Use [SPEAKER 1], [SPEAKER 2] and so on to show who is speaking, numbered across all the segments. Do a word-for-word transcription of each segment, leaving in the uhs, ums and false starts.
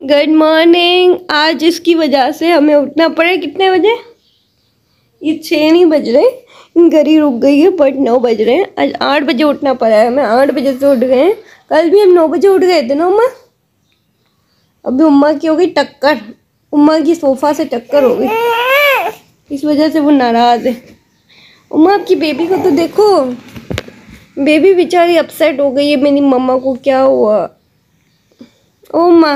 [SPEAKER 1] Good morning. आज इसकी वजह से हमें उठना पड़े। कितने बजे? ये छः नहीं बज रहे, घड़ी रुक गई है, बट नौ बज रहे हैं। आज आठ बजे उठना पड़ा है हमें। आठ बजे से उठ गए हैं। कल भी हम नौ बजे उठ गए थे ना उम्मा। अभी उम्मा की हो गई टक्कर, उम्मा की सोफा से टक्कर हो गई, इस वजह से वो नाराज़ है। उम्मा आपकी बेबी को तो देखो, बेबी बेचारी अपसेट हो गई है। मेरी मम्मा को क्या हुआ? ओ माँ,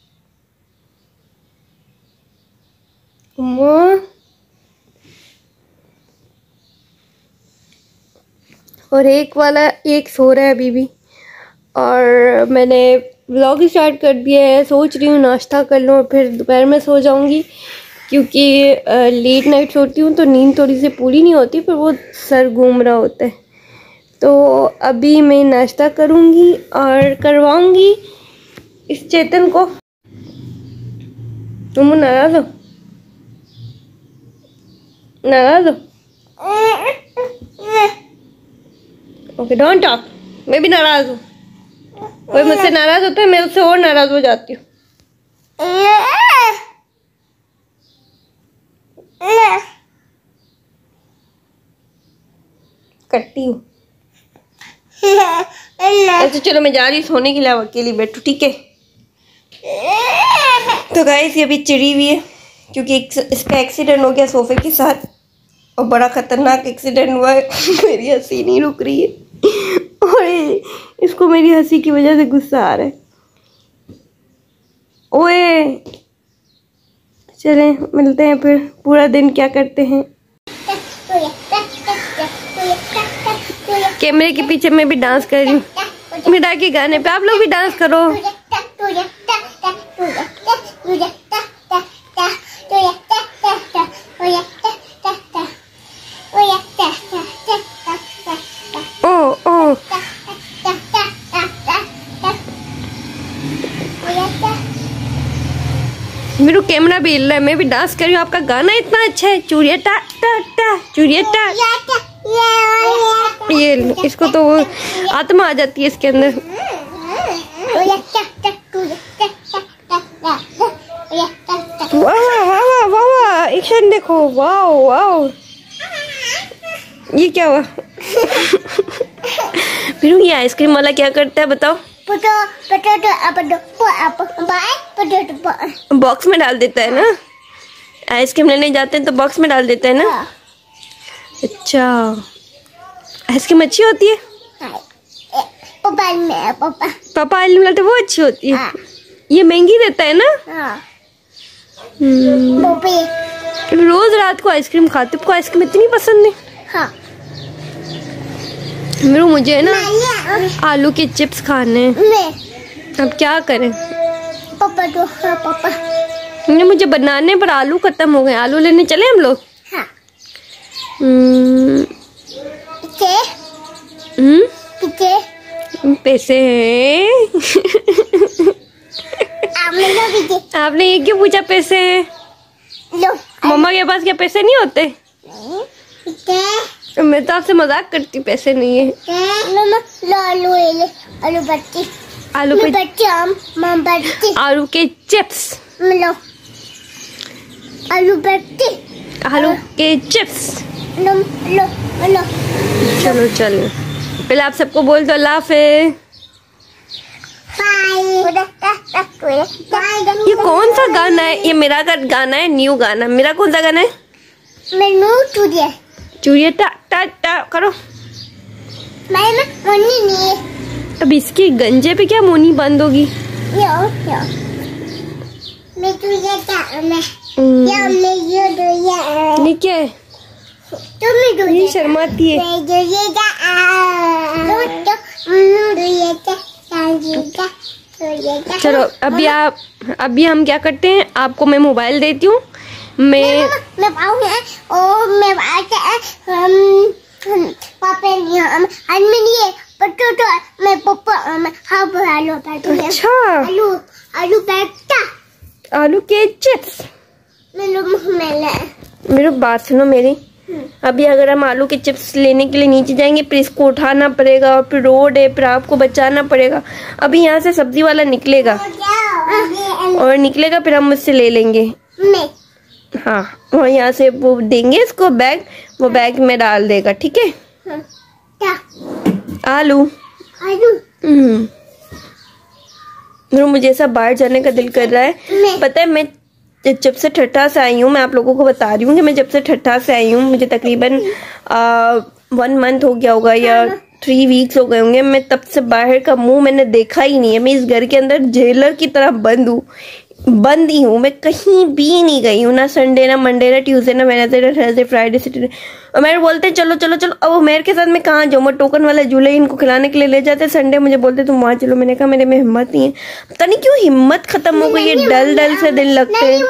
[SPEAKER 1] उम्मा और एक वाला एक सो रहा है अभी भी। और मैंने व्लॉग स्टार्ट कर दिया है। सोच रही हूँ नाश्ता कर लूँ और फिर दोपहर में सो जाऊँगी, क्योंकि लेट नाइट सोती हूँ तो नींद थोड़ी सी पूरी नहीं होती, फिर वो सर घूम रहा होता है। तो अभी मैं नाश्ता करूँगी और करवाऊँगी इस चेतन को। तुम नाराज़ हो? नाराज़ हो? Okay, don't talk. मैं भी नाराज़ हूँ। कोई मुझसे नाराज़ होता है, मैं उससे और नाराज़ हो जाती हूँ। करती हूँ ऐसे। चलो मैं जा रही हूँ सोने के लिए, अकेली बैठू, ठीक है? तो गाइस ये अभी चिड़ी हुई है क्योंकि इसका एक्सीडेंट हो गया सोफे के साथ, और बड़ा खतरनाक एक्सीडेंट हुआ है। मेरी हंसी नहीं रुक रही है और इसको मेरी हंसी की वजह से गुस्सा आ रहा है। ओए चलें मिलते हैं फिर, पूरा दिन क्या करते हैं। कैमरे के पीछे मैं भी डांस कर रही हूँ मिठा के गाने पे। आप लोग भी डांस करो। ओ ओ मेरा कैमरा भी हिल रहा है, मैं भी डांस कर रही हूँ। आपका गाना इतना अच्छा है, चूड़िया टा टा टा चूड़िया टा। ये इसको तो आत्मा आ जाती है इसके अंदर। वाह वाह वाह वाह वाह, एक्शन देखो, वाह वाह। ये क्या हुआ? फिर ये आइसक्रीम वाला क्या करता है बताओ? बॉक्स में डाल देता है ना। आइसक्रीम लेने जाते हैं तो बॉक्स में डाल देता है ना। अच्छा, आइसक्रीम अच्छी होती है? पापा आइसक्रीम लाते वो अच्छी होती है। ये महंगी रहता है ना। रोज रात को आइसक्रीम खाते हो? आइसक्रीम इतनी पसंद है? हाँ। मेरे मुझे ना आलू के चिप्स खाने। अब क्या करें? पापा तो हाँ पापा। मुझे बनाने पर आलू खत्म हो गए। आलू लेने चले हम लोग? हाँ। हम्म पैसे हैं? आपने ये क्यों पूछा पैसे हैं? मम्मा के पास क्या पैसे नहीं होते? मैं तो आपसे मजाक करती हूँ, पैसे नहीं है। आलू आलू बत्ती आलू के आलू के चिप्स आलू बत्ती आलू के चिप्स। चलो चलो, पहले आप सबको बोल दो अल्लाह हाफ़िज़। ये कौन सा गाना है? ये मेरा गाना है, न्यू गाना। मेरा कौन सा गाना है? चूड़िया चूड़िया टा टा टा करो। मोनी नहीं है। अब इसके गंजे पे क्या मोनी बंद होगी? यो यो मैं चूड़िया टा मैं या मैं ये दुनिया नहीं क्या है? तुम ये शर्माती है। चलो अभी आप अभी हम क्या करते हैं, आपको मैं मोबाइल देती हूँ। मैं मैं और मैं पापा नहीं हम नहीं तो मैं पापा हाँ आलू अच्छा आलू आलू बैठता आलू के चिप्स। मेरी बात सुनो मेरी। अभी अगर हम आलू के चिप्स लेने के लिए नीचे जाएंगे फिर इसको उठाना पड़ेगा, और फिर रोड है, फिर आपको बचाना पड़ेगा। अभी यहाँ से सब्जी वाला निकलेगा। और निकलेगा फिर हम मुझसे ले लेंगे।
[SPEAKER 2] नहीं।
[SPEAKER 1] हाँ, और यहाँ से वो देंगे इसको बैग, वो बैग में डाल देगा, ठीक है।
[SPEAKER 2] क्या?
[SPEAKER 1] आलू।
[SPEAKER 2] आलू।
[SPEAKER 1] हम्म, मुझे ऐसा बाहर जाने का दिल कर रहा है। पता है मैं जब से ठट्ठा से आई हूँ, मैं आप लोगों को बता रही हूँ कि मैं जब से ठट्ठा से आई हूँ, मुझे तकरीबन वन मंथ हो गया होगा या थ्री वीक्स हो गए होंगे। मैं तब से बाहर का मुंह मैंने देखा ही नहीं है। मैं इस घर के अंदर जेलर की तरह बंद हूँ, बंद ही हूँ। मैं कहीं भी नहीं गई हूँ, ना संडे ना मंडे ना ट्यूसडे ना वेडनेसडे ना थर्सडे फ्राइडे सैटरडे। और मेरे बोलते चलो चलो चलो, अब मेरे के साथ मैं कहाँ जाऊँ? मैं टोकन वाला झूले इनको खिलाने के लिए ले जाते संडे, मुझे बोलते तुम वहाँ चलो। मैंने कहा मेरे में हिम्मत नहीं है, पता नहीं क्यों हिम्मत खत्म हो गई है, डल डल से दिन लगते हैं।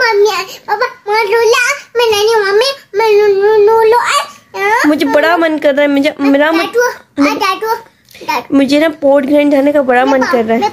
[SPEAKER 1] मुझे बड़ा मन कर रहा है, मुझे मेरा मुझे ना पोर्ट ग्रैंड जाने का बड़ा मन कर रहा है।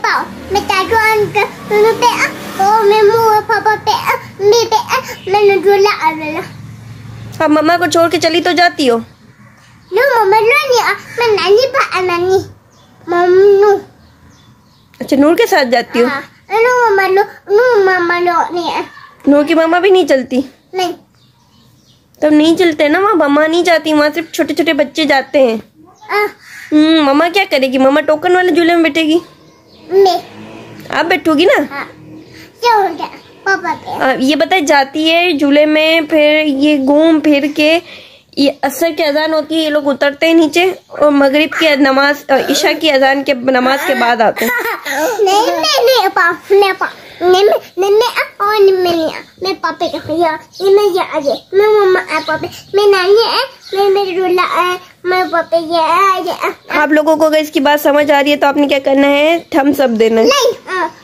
[SPEAKER 1] अब मम्मा को छोड़ के चली तो जाती हो?
[SPEAKER 2] नो मम्मा नहीं, मैं नानी पा नानी मम्मू।
[SPEAKER 1] अच्छा, नूर के साथ जाती हो?
[SPEAKER 2] नो मम्मा लो, नो मम्मा लो नहीं।
[SPEAKER 1] नूर की मामा भी नहीं चलती?
[SPEAKER 2] नहीं।
[SPEAKER 1] तब नहीं चलते ना, वहाँ मम्मा नहीं जाती, वहाँ सिर्फ छोटे छोटे बच्चे जाते हैं। हम्म, मम्मा क्या करेगी? मम्मा टोकन वाले झूले में बैठेगी?
[SPEAKER 2] नहीं।
[SPEAKER 1] आप बैठोगी ना?
[SPEAKER 2] हाँ। क्या हो गया? पापा के।
[SPEAKER 1] आ, ये बताए जाती है झूले में, फिर ये घूम फिर के ये असर की अजान होती है, ये लोग उतरते हैं नीचे और मगरिब की नमाज, ईशा की अजान के नमाज के बाद आते हैं।
[SPEAKER 2] नहीं नहीं नहीं पापा, नहीं पापा, नहीं मैं नहीं मैं और नहीं मैं नहीं मैं पापे का भैया, ये मैं ये आजे, मैं मम्मा आ पापे, मैं नानी है, मैं मेरे रूला है, मैं पापे ये है।
[SPEAKER 1] आप लोगों को अगर इसकी बात समझ आ रही है तो आपने क्या करना है? थम्स अप देना है।
[SPEAKER 2] नहीं।